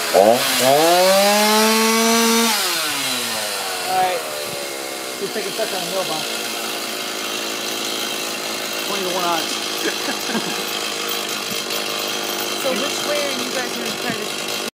Alright. Who's taking touch on the hill, Bob? 20 to 1 odds.